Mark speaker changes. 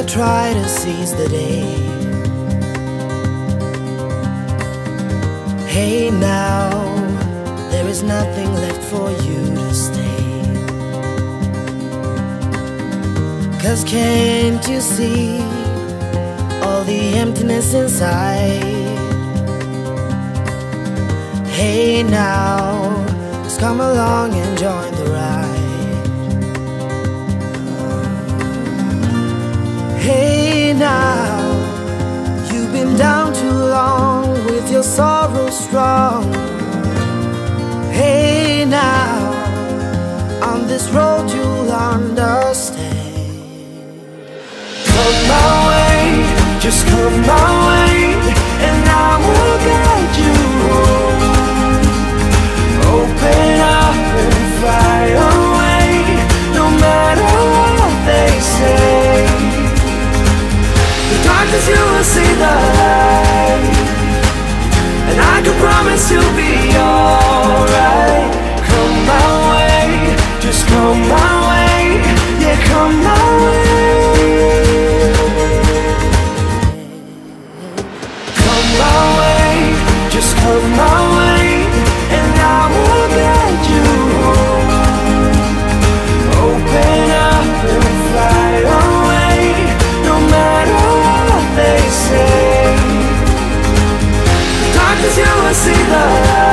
Speaker 1: try to seize the day. Hey now, there is nothing left for you to stay. 'Cause can't you see all the emptiness inside? Hey now, just come along and join the ride. Hey now, you've been down too long with your sorrow strong. Hey now, on this road you'll understand. Come my way, just come my way, and I will guide you home. Open up and fly away, no matter what they say. The darkness, you will see the light, and I can promise you'll be alright. Come my way, just come my way, yeah, come my way. Come my way, just come my way, and I will guide you home. Open up and fly away, no matter what they say. The darkness, you will see the light,